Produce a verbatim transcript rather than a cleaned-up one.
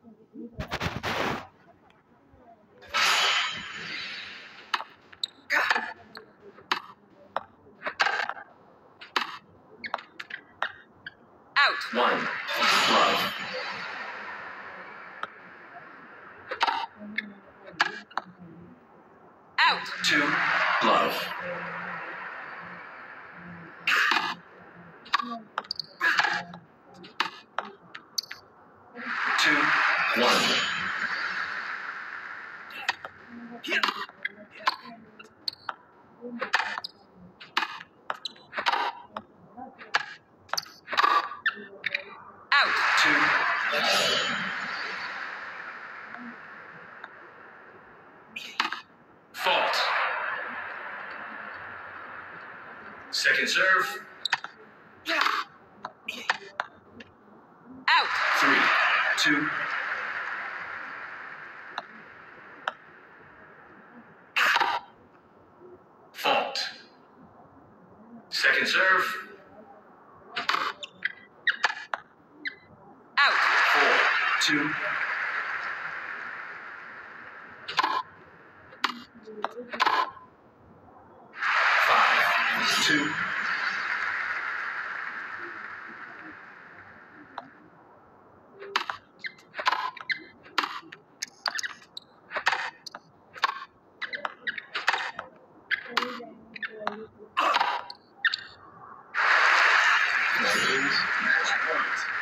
Out. One. Love. Out. Two. Love. Two. One. Out. Two. Fault. Second serve. Out. Three. Two. Fault. Second serve. Out. Four. Two. Five. Two. Match point.